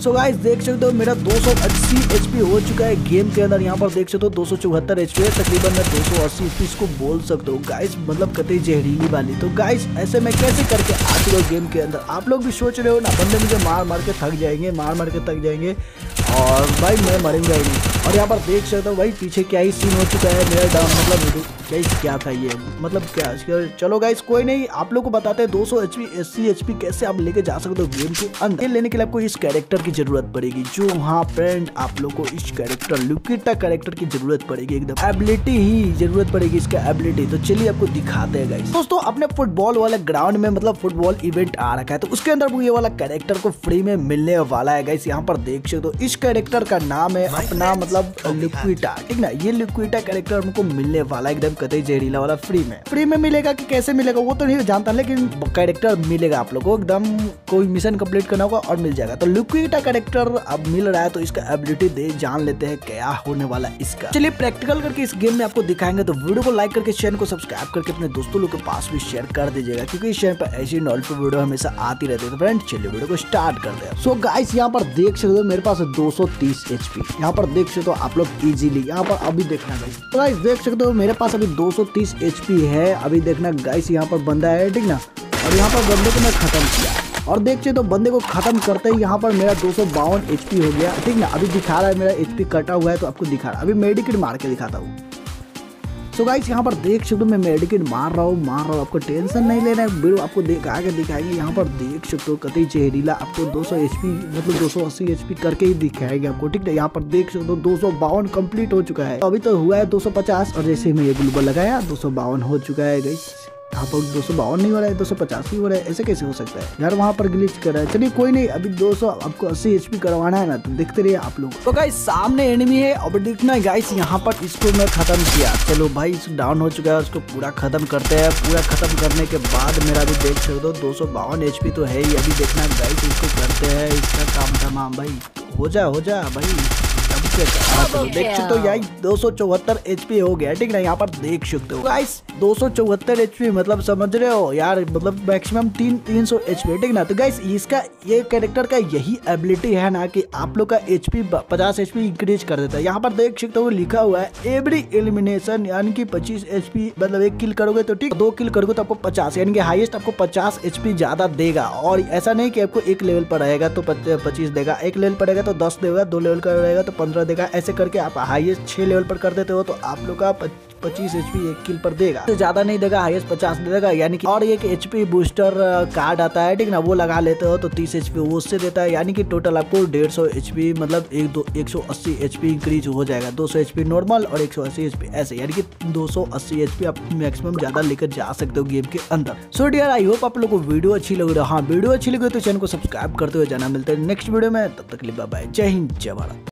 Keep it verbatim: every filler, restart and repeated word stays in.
So guys देख सकते हो मेरा दो सौ अस्सी एचपी हो चुका है गेम के अंदर। यहाँ पर देख सकते हो दो सौ चौहत्तर एचपी है, तकरीबन मैं दो सौ अस्सी एचपी इसको बोल सकते हो गाइस, मतलब कतई जहरीली वाली। तो गाइस ऐसे में कैसे करके आ चुका हूँ गेम के अंदर, आप लोग भी सोच रहे हो ना, बंदे मुझे मार मार के थक जाएंगे, मार मार के थक जाएंगे और भाई मैं मरूंगा ही नहीं। और यहाँ पर देख सकते हो भाई पीछे क्या ही सीन हो चुका है मेरा डाउन, मतलब गाइस क्या था ये, मतलब क्या। चलो गाइस कोई नहीं, आप लोग को बताते हैं दो सौ एचपी अस्सी एचपी कैसे आप लेके जा सकते हो गेम के अंदर। लेने के लिए आपको इस कैरेक्टर की जरूरत पड़ेगी, जो हाँ फ्रेंड आप लोग को इस कैरेक्टर लुकिटा कैरेक्टर की जरूरत पड़ेगी, एकदम एबिलिटी ही जरूरत पड़ेगी इसका एबिलिटी। तो चलिए आपको दिखाते हैं गाइस। दोस्तों अपने फुटबॉल वाले ग्राउंड में मतलब फुटबॉल इवेंट आ रखा है, तो उसके अंदर वो ये वाला कैरेक्टर को फ्री में मिलने वाला है गाइस। यहाँ पर देख सकते हो इस कैरेक्टर का नाम है अपना मतलब लिक्विटा, ठीक ना। ये लिक्विटा कैरेक्टर हमको मिलने वाला है एकदम कतई जहरीला वाला, फ्री में। फ्री में मिलेगा कि कैसे मिलेगा वो तो नहीं जानता, लेकिन कैरेक्टर मिलेगा आप लोग को, एकदम कोई मिशन कंप्लीट करना होगा और मिल जाएगा। तो लिक्विटा कैरेक्टर अब मिल रहा है, तो इसका एबिलिटी दे जान लेते हैं क्या होने वाला इसका। चलिए प्रैक्टिकल करके इस गेम में आपको दिखाएंगे, तो वीडियो को लाइक करके चैनल को सब्सक्राइब करके अपने दोस्तों लोग के पास भी शेयर कर दीजिएगा, क्योंकि इस चैनल पर ऐसी नॉलेजफुल वीडियो हमेशा आती रहती है। तो फ्रेंड चलिए वीडियो को स्टार्ट करते हैं। सो गाइस यहाँ पर देख सकते हो मेरे पास दो सौ तीस एचपी, यहाँ पर देख सकते हो आप लोग इजीली। यहाँ पर अभी देखना गाइस, तो गाइस देख सकते हो मेरे पास अभी दो सौ तीस एचपी है। अभी देखना गाइस यहाँ पर बंदा है, ठीक ना, और यहाँ पर बंदे को मैं खत्म किया, और देख सकते हो बंदे को खत्म करते ही यहाँ पर मेरा दो सौ बावन एचपी हो गया, ठीक ना। अभी दिखा रहा है मेरा एचपी कटा हुआ है, तो आपको दिखा रहा है। अभी मेडिकेट मार के दिखाता हूँ। तो गाइस यहाँ पर देख सकते हो मैं मेडिकेट मार रहा हूँ मार रहा हूँ आपको टेंशन नहीं लेना है, वीडियो आपको दिखा के दिखाएंगे। यहाँ पर देख सकते हो कतई जहरीला आपको दो सौ एचपी मतलब दो सौ अस्सी एचपी करके ही दिखाएंगे आपको, ठीक है। यहाँ पर देख सकते हो दो सौ बावन कंप्लीट हो चुका है, अभी तो हुआ है दो सौ पचास, और जैसे मैं ये ग्लूबल लगाया दो सौ बावन हो चुका है गाइस। यहाँ पर दो सौ बावन नहीं हो रहा है, दो सौ पचास ही हो रहा है, ऐसे कैसे हो सकता है यार, वहाँ पर ग्लिच कर रहा है। चलिए कोई नहीं, अभी दो सौ आपको अस्सी एचपी करवाना है ना, तो देखते रहिए आप लोग। तो गाइस सामने एनिमी है, अब देखना गाइस यहाँ पर इसको मैं खत्म किया। चलो भाई डाउन हो चुका है, उसको पूरा खत्म करते हैं। पूरा खत्म करने के बाद मेरा भी देख सकते हो दो सौ बावन एचपी तो है ही। अभी देखना गाइस इसको करते हैं इसका काम तमाम, भाई हो जा हो जा भाई। देख सकते हो यार दो सौ चौहत्तर एचपी हो गया, ठीक ना। यहाँ पर देख सकते हो गाइस दो सौ चौहत्तर एचपी मतलब समझ रहे हो यार, मतलब मैक्सिमम तीन तीन सौ एचपी, ठीक ना। तो गाइस इसका ये कैरेक्टर का यही एबिलिटी है ना कि आप लोग का एचपी पचास एचपी इंक्रीज कर देता है। यहाँ पर देख सकते हो लिखा हुआ है एवरी एलिमिनेशन, यानी कि पच्चीस एचपी मतलब एक किल करोगे तो ठीक, दो किल करोगे तो आपको पचास, यानी कि हाईएस्ट आपको पचास एचपी ज्यादा देगा। और ऐसा नहीं कि आपको एक लेवल पर रहेगा तो पच्चीस देगा, एक लेवल पर रहेगा तो दस देगा, दो लेवल का रहेगा तो पंद्रह देगा। ऐसे करके आप हाईएस्ट छह लेवल पर कर देते हो तो आप लोग का पच्चीस एचपी एक किल पर देगा, तो ज्यादा नहीं देगा, हाईएस्ट पचास देगा, यानी कि। और एक एचपी बूस्टर कार्ड आता है, ठीक ना, वो लगा लेते हो तो तीस एचपी वो उससे देता है, यानी कि टोटल आपको डेढ़ सौ एचपी मतलब एक दो एक सौ अस्सी एचपी इंक्रीज हो जाएगा। दो सौ एचपी नॉर्मल और एक सौ अस्सी एचपी ऐसे, यानी कि दो सौ अस्सी एचपी आप मैक्सिमम ज्यादा लेकर जा सकते हो गेम के अंदर। सो डियर आई होप आप लोग को वीडियो अच्छी लग रही है। हाँ वीडियो अच्छी लगी तो चैनल को सब्सक्राइब करते हुए जाना। मिलते हैं नेक्स्ट वीडियो में, तब तक के लिए बाय बाय, जय हिंद जय भारत।